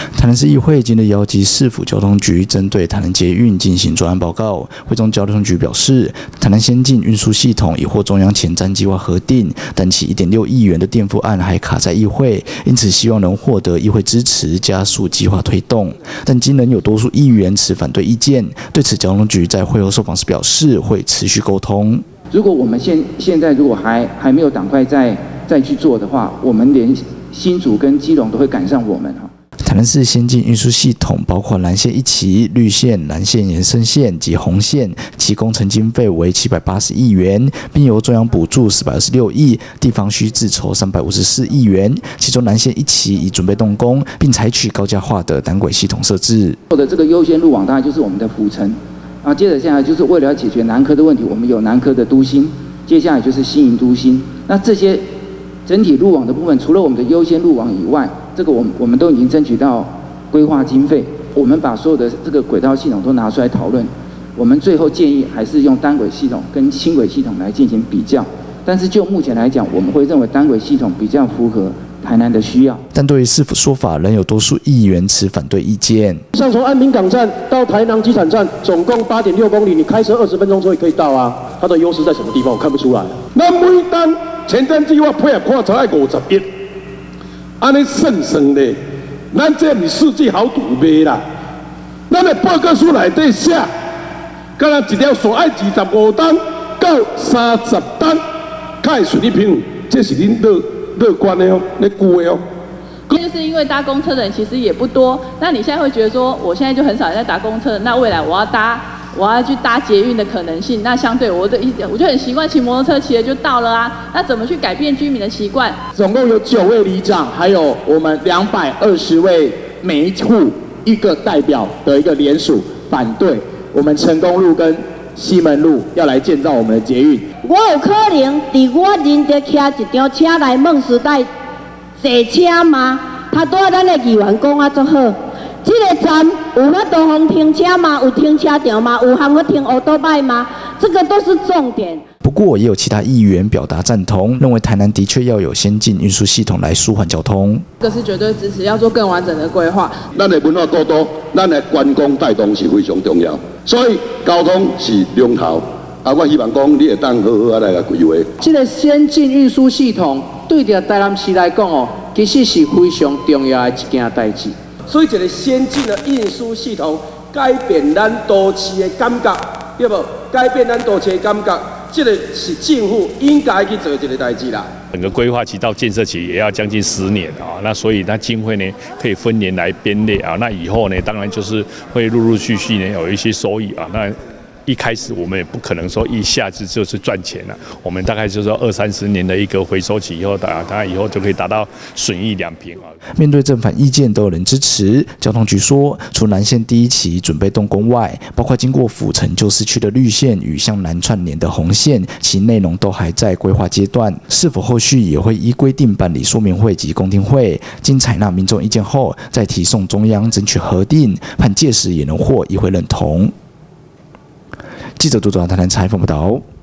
台南市议会今日邀集市府交通局针对台南捷运进行专案报告。会中交通局表示，台南先进运输系统已获中央前瞻计划核定，但其1.6亿元的垫付案还卡在议会，因此希望能获得议会支持，加速计划推动。但今仍有多数议员持反对意见，对此交通局在会后受访时表示，会持续沟通。 如果我们现在如果还没有赶快再去做的话，我们连新竹跟基隆都会赶上我们哈。 台南市先进运输系统包括蓝线一期、绿线、蓝线延伸线及红线，其工程经费为780亿元，并由中央补助426亿，地方需自筹354亿元。其中蓝线一期已准备动工，并采取高架化的单轨系统设置。 做的这个优先路网大概就是我们的府城，啊，接着下来就是为了要解决南科的问题，我们有南科的都心，接下来就是新营都心。那这些整体路网的部分，除了我们的优先路网以外，这个我们都已经争取到规划经费，我们把所有的这个轨道系统都拿出来讨论。我们最后建议还是用单轨系统跟轻轨系统来进行比较，但是就目前来讲，我们会认为单轨系统比较符合台南的需要。 但对于市府说法，仍有多数议员持反对意见。 像从安平港站到台南机场站，总共8.6公里，你开车20分钟之后也可以到啊。它的优势在什么地方？我看不出来。 那每单前瞻计划配合看才要50亿，安尼算咧，咱这不是世纪豪赌卖啦。咱的报告书内底写，敢若一条线爱25吨到30吨，才会顺利平，这是恁乐观的哦，咧估的哦。 就是因为搭公车的人其实也不多，那你现在会觉得说，我现在就很少在搭公车，那未来我要去搭捷运的可能性，那相对我就很习惯骑摩托车，骑了就到了啊。那怎么去改变居民的习惯？ 总共有9位里长，还有我们220位每一户一个代表的一个联署反对我们成功路跟西门路要来建造我们的捷运。 我有可能伫我认得骑一张车来梦时代坐车吗？他对咱的议员讲啊，足好。这个站有法度通停车吗？有停车场吗？有通法停欧多拜吗？这个都是重点。 不过，也有其他议员表达赞同，认为台南的确要有先进运输系统来舒缓交通。 这个是绝对支持，要做更完整的规划。 咱的文化过渡，咱的观光带动是非常重要，所以交通是龙头。我希望讲你会当好好来规划。 这个先进运输系统对着台南市来讲哦，其实是非常重要的一件代志。 所以，一个先进的运输系统改变咱都市的感觉，对不？改变咱都市的感觉，这个是政府应该去做这个代志啦。 整个规划期到建设期也要将近10年啊，那所以它经费呢可以分年来编列啊，那以后呢当然就是会陆陆续续呢有一些收益啊，那。一开始我们也不可能说一下子就是赚钱了，我们大概就是说20-30年的一个回收期以后，大概以后就可以达到损益2平啊。 面对正反意见都有人支持，交通局说，除南线第1期准备动工外，包括经过府城旧市区的绿线与向南串联的红线，其内容都还在规划阶段，是否后续也会依规定办理说明会及公听会，经采纳民众意见后，再提送中央争取核定，盼届时也能获议会认同。记者杜总台南采访报道。